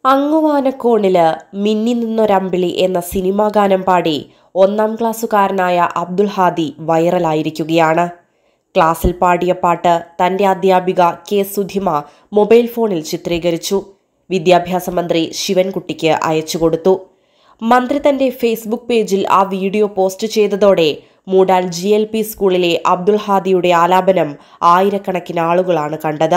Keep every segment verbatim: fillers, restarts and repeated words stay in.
അങ്ങുവാനക്കോണില് മിന്നി നിന്നൊരമ്പിളി എന്ന സിനിമാ ഗാനം പാടി ഒന്നാം ക്ലാസ്സുകാരനായ അബ്ദുൽ ഹാദി വൈറലായിരിക്കുകയാണ്. ക്ലാസ്സിൽ പാടിയ പാട്ട് തന്റെ അധ്യാപിക കെ സുധിമ മൊബൈൽ ഫോണിൽ ചിത്രീകരിച്ചു വിദ്യാഭ്യാസ മന്ത്രി ശിവൻകുട്ടിക്ക് അയച്ചുകൊടുത്തു. മന്ത്രി തന്റെ ഫേസ്ബുക്ക് പേജിൽ ആ വീഡിയോ പോസ്റ്റ് ചെയ്തതോടെ മൂടാൽ ജി എൽ പി സ്കൂളിലെ അബ്ദുൽ ഹാദിയുടെ ആലാപനം ആയിരക്കണക്കിന് ആളുകളാണ് കണ്ടത്.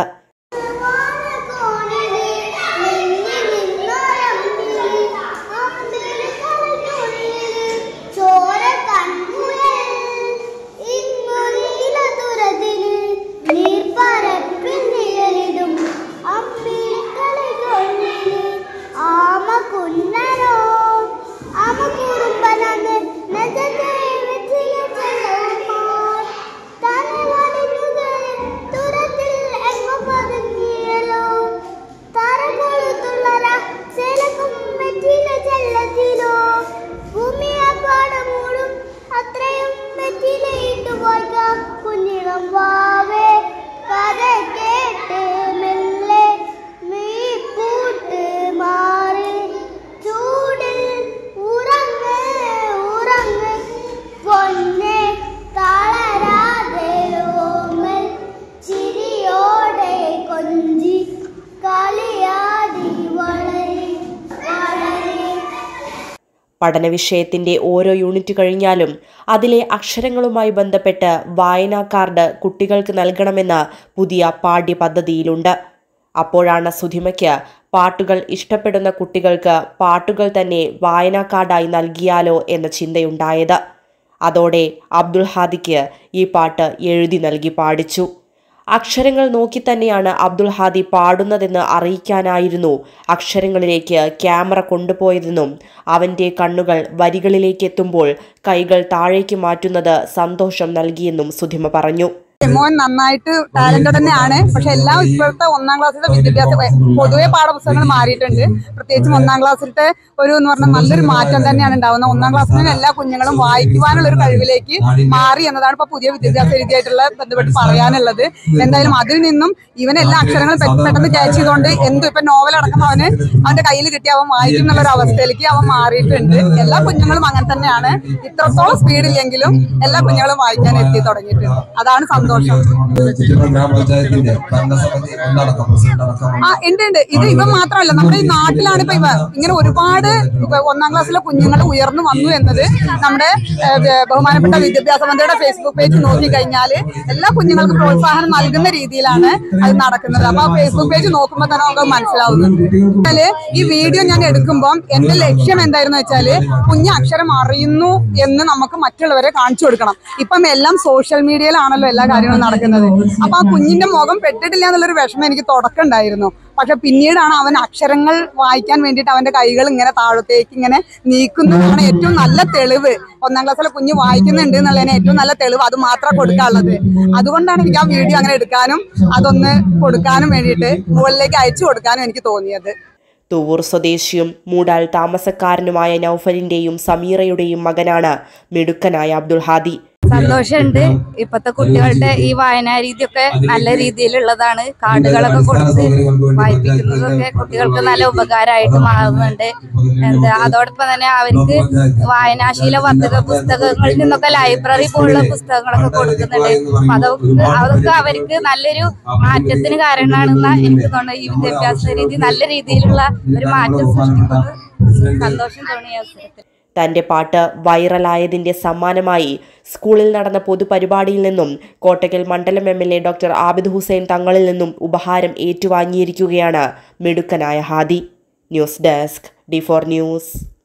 പഠനവിഷയത്തിന്റെ ഓരോ യൂണിറ്റ് കഴിഞ്ഞാലും അതിലെ അക്ഷരങ്ങളുമായി ബന്ധപ്പെട്ട് വായനാ കാർഡ് കുട്ടികൾക്ക് നൽകണമെന്ന് പുതിയ പാഠ്യപദ്ധതിയിലുണ്ട്. അപ്പോഴാണ് സുധിമയ്ക്ക് പാട്ടുകൾ ഇഷ്ടപ്പെടുന്ന കുട്ടികൾക്ക് പാട്ടുകൾ തന്നെ വായനാ കാർഡായി നൽകിയാലോ എന്ന ചിന്തയുണ്ടായത്. അതോടെ അബ്ദുൽ ഹാദിക്ക് ഈ പാട്ട് എഴുതി നൽകി പാടിച്ചു. അക്ഷരങ്ങൾ നോക്കി തന്നെയാണ് അബ്ദുൽ ഹാദി പാടുന്നതെന്ന് അറിയിക്കാനായിരുന്നു അക്ഷരങ്ങളിലേക്ക് ക്യാമറ കൊണ്ടുപോയതെന്നും അവന്റെ കണ്ണുകൾ വരികളിലേക്ക് എത്തുമ്പോൾ കൈകൾ താഴേക്ക് മാറ്റുന്നത് സന്തോഷം നൽകിയെന്നും സുധിമ പറഞ്ഞു. മോൻ നന്നായിട്ട് ടാലന്റഡ് തന്നെയാണ്. പക്ഷെ എല്ലാം ഇപ്പോഴത്തെ ഒന്നാം ക്ലാസ്സിലെ വിദ്യാഭ്യാസം പൊതുവെ പാഠപുസ്തകങ്ങൾ മാറിയിട്ടുണ്ട്. പ്രത്യേകിച്ചും ഒന്നാം ക്ലാസ്സിലത്തെ ഒരു എന്ന് പറഞ്ഞാൽ നല്ലൊരു മാറ്റം തന്നെയാണ് ഉണ്ടാവുന്നത്. ഒന്നാം ക്ലാസ്സിലെ എല്ലാ കുഞ്ഞുങ്ങളും വായിക്കുവാനുള്ള ഒരു കഴിവിലേക്ക് മാറി എന്നതാണ് ഇപ്പൊ പുതിയ വിദ്യാഭ്യാസ രീതിയായിട്ടുള്ള ബന്ധപ്പെട്ട് പറയാനുള്ളത്. എന്തായാലും അതിൽ നിന്നും ഇവൻ എല്ലാ അക്ഷരങ്ങളും പെട്ടെന്ന് ക്യാച്ച് ചെയ്തുകൊണ്ട് എന്തും ഇപ്പൊ നോവൽ അടക്കം അവന് അവന്റെ കയ്യിൽ കിട്ടി അവൻ വായിക്കും എന്നുള്ള ഒരു അവസ്ഥയിലേക്ക് അവൻ മാറിയിട്ടുണ്ട്. എല്ലാ കുഞ്ഞുങ്ങളും അങ്ങനെ തന്നെയാണ്. ഇത്രത്തോളം സ്പീഡില്ലെങ്കിലും എല്ലാ കുഞ്ഞുങ്ങളും വായിക്കാൻ എത്തി തുടങ്ങിയിട്ടുണ്ട്. അതാണ് സന്തോഷം. ആ ഉണ്ട് ഉണ്ട് ഇത് ഇവൻ മാത്രമല്ല, നമ്മുടെ ഈ നാട്ടിലാണ് ഇപ്പൊ ഇവ ഇങ്ങനെ ഒരുപാട് ഒന്നാം ക്ലാസ്സിലെ കുഞ്ഞുങ്ങൾ ഉയർന്നു വന്നു എന്നത് നമ്മുടെ ബഹുമാനപ്പെട്ട വിദ്യാഭ്യാസ മന്ത്രിയുടെ ഫേസ്ബുക്ക് പേജ് നോക്കി കഴിഞ്ഞാല് എല്ലാ കുഞ്ഞുങ്ങൾക്കും പ്രോത്സാഹനം നൽകുന്ന രീതിയിലാണ് അത് നടക്കുന്നത്. അപ്പൊ ആ ഫേസ്ബുക്ക് പേജ് നോക്കുമ്പോൾ തന്നെ നമുക്ക് മനസ്സിലാവുന്നുണ്ട്. ഈ വീഡിയോ ഞാൻ എടുക്കുമ്പോൾ എന്റെ ലക്ഷ്യം എന്തായിരുന്നു വെച്ചാല് കുഞ്ഞ് അക്ഷരം അറിയുന്നു എന്ന് നമുക്ക് മറ്റുള്ളവരെ കാണിച്ചു കൊടുക്കണം. ഇപ്പം എല്ലാം സോഷ്യൽ മീഡിയയിലാണല്ലോ എല്ലാ കാര്യങ്ങളും നടക്കുന്നത്. അപ്പൊ ആ കുഞ്ഞിന്റെ മുഖം പെട്ടിട്ടില്ല എന്നുള്ളൊരു വിഷമം എനിക്ക് തുടക്കം ഉണ്ടായിരുന്നു. പക്ഷെ പിന്നീടാണ് അവൻ അക്ഷരങ്ങൾ വായിക്കാൻ വേണ്ടിയിട്ട് അവന്റെ കൈകൾ ഇങ്ങനെ താഴത്തേക്ക് ഇങ്ങനെ നീക്കുന്നതാണ് ഏറ്റവും നല്ല തെളിവ്. ഒന്നാം ക്ലാസ്സിലെ കുഞ്ഞ് വായിക്കുന്നുണ്ട് എന്നുള്ളതിന് ഏറ്റവും നല്ല തെളിവ് അത് മാത്രം കൊടുക്കാനുള്ളത്. അതുകൊണ്ടാണ് എനിക്ക് ആ വീഡിയോ അങ്ങനെ എടുക്കാനും അതൊന്ന് കൊടുക്കാനും വേണ്ടിയിട്ട് മുകളിലേക്ക് അയച്ചു കൊടുക്കാനും എനിക്ക് തോന്നിയത്. തുവൂർ സ്വദേശിയും മൂടാൽ താമസക്കാരനുമായ നൗഫലിന്റെയും സമീറയുടെയും മകനാണ് മിടുക്കനായ അബ്ദുൽ ഹാദി. സന്തോഷമുണ്ട്. ഇപ്പത്തെ കുട്ടികളുടെ ഈ വായനാ രീതിയൊക്കെ നല്ല രീതിയിലുള്ളതാണ്. കാർഡുകളൊക്കെ കൊടുത്ത് വായിപ്പിക്കുന്നതൊക്കെ കുട്ടികൾക്ക് നല്ല ഉപകാരമായിട്ട് മാറുന്നുണ്ട്. എന്താ അതോടൊപ്പം തന്നെ അവർക്ക് വായനാശീല വർദ്ധക പുസ്തകങ്ങളിൽ നിന്നൊക്കെ ലൈബ്രറി പോലുള്ള പുസ്തകങ്ങളൊക്കെ കൊടുക്കുന്നുണ്ട്. അതൊക്കെ അതൊക്കെ അവർക്ക് നല്ലൊരു മാറ്റത്തിന് കാരണമാണെന്ന് എനിക്ക് തോന്നുന്നു. ഈ വിദ്യാഭ്യാസ രീതി നല്ല രീതിയിലുള്ള ഒരു മാറ്റം സൃഷ്ടിക്കുന്നത് സന്തോഷം തോന്നിയ അവസരത്തിൽ തന്റെ പാട്ട് വൈറലായതിന്റെ സമ്മാനമായി സ്കൂളിൽ നടന്ന പൊതുപരിപാടിയിൽ നിന്നും കോട്ടക്കൽ മണ്ഡലം M L A doctor Abid Hussain തങ്ങളിൽ നിന്നും ഉപഹാരം ഏറ്റുവാങ്ങിയിരിക്കുകയാണ് മിടുക്കനായ Hadi. News desk D four news.